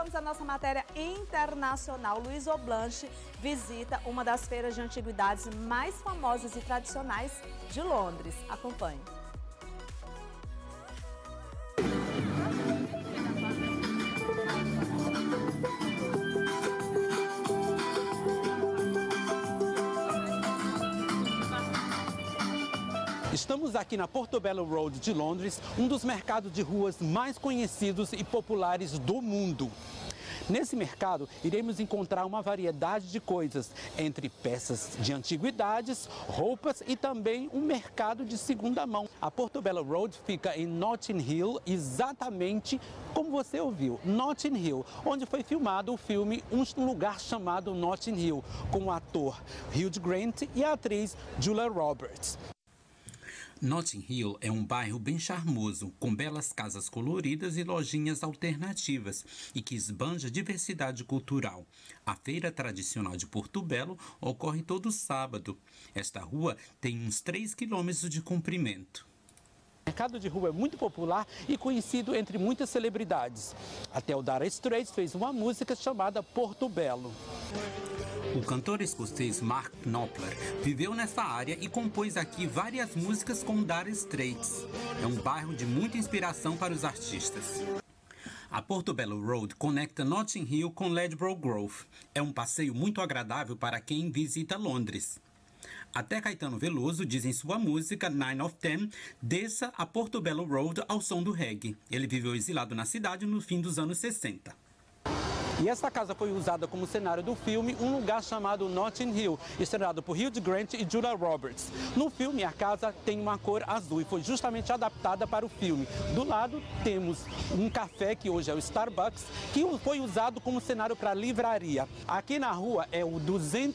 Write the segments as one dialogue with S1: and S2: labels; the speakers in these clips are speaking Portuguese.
S1: vamos à nossa matéria internacional. Luiz Oblanche visita uma das feiras de antiguidades mais famosas e tradicionais de Londres. Acompanhe.
S2: Estamos aqui na Portobello Road de Londres, um dos mercados de ruas mais conhecidos e populares do mundo. Nesse mercado, iremos encontrar uma variedade de coisas, entre peças de antiguidades, roupas e também um mercado de segunda mão. A Portobello Road fica em Notting Hill, exatamente como você ouviu, Notting Hill, onde foi filmado o filme Um Lugar Chamado Notting Hill, com o ator Hugh Grant e a atriz Julia Roberts. Notting Hill é um bairro bem charmoso, com belas casas coloridas e lojinhas alternativas e que esbanja diversidade cultural. A feira tradicional de Portobello ocorre todo sábado. Esta rua tem uns 3 quilômetros de comprimento. O mercado de rua é muito popular e conhecido entre muitas celebridades. Até o Dire Straits fez uma música chamada Portobello. O cantor escocês Mark Knopfler viveu nessa área e compôs aqui várias músicas com Dire Straits. É um bairro de muita inspiração para os artistas. A Portobello Road conecta Notting Hill com Ladbroke Grove. É um passeio muito agradável para quem visita Londres. Até Caetano Veloso diz em sua música 9 of 10, desça a Portobello Road ao som do reggae. Ele viveu exilado na cidade no fim dos anos 60. E essa casa foi usada como cenário do filme Um Lugar Chamado Notting Hill, estrelado por Hugh Grant e Julia Roberts. No filme, a casa tem uma cor azul e foi justamente adaptada para o filme. Do lado, temos um café, que hoje é o Starbucks, que foi usado como cenário para livraria. Aqui na rua é o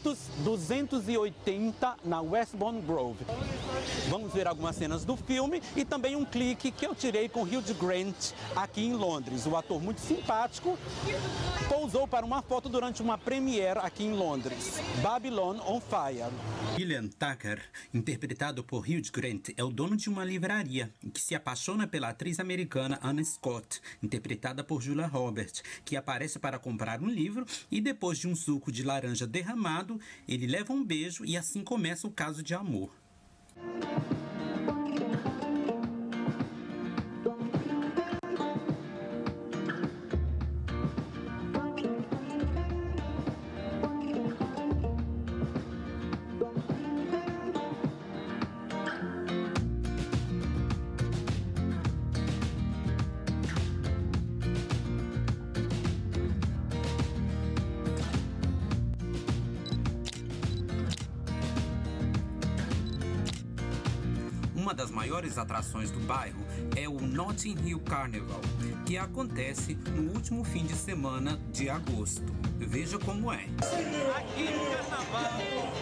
S2: 280 na Westbourne Grove. Vamos ver algumas cenas do filme e também um clique que eu tirei com Hugh Grant aqui em Londres. O ator muito simpático pousou para uma foto durante uma premiere aqui em Londres, Babylon on Fire. William Tucker, interpretado por Hugh Grant, é o dono de uma livraria que se apaixona pela atriz americana Anna Scott, interpretada por Julia Roberts, que aparece para comprar um livro e depois de um suco de laranja derramado, ele leva um beijo e assim começa o caso de amor. Uma das maiores atrações do bairro é o Notting Hill Carnival, que acontece no último fim de semana de agosto. Veja como é. Aqui no carnaval,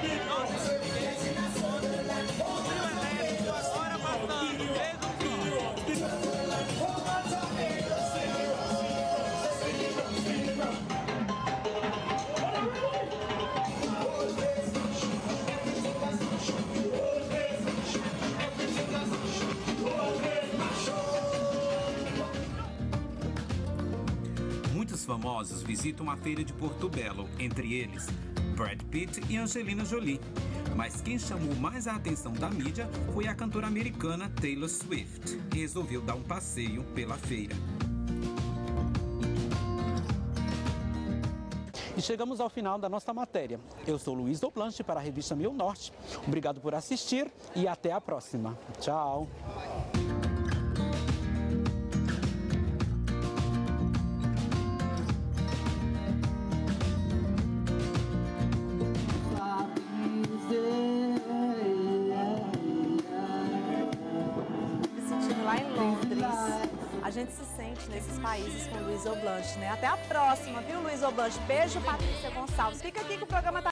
S2: muitos famosos visitam a feira de Portobello, entre eles Brad Pitt e Angelina Jolie. Mas quem chamou mais a atenção da mídia foi a cantora americana Taylor Swift, que resolveu dar um passeio pela feira. E chegamos ao final da nossa matéria. Eu sou Luiz Oblanche para a revista Meu Norte. Obrigado por assistir e até a próxima. Tchau!
S1: Lá em Londres, a gente se sente nesses países com Luiz Oblanche, né? Até a próxima, viu, Luiz Oblanche? Beijo, Patrícia Gonçalves. Fica aqui que o programa tá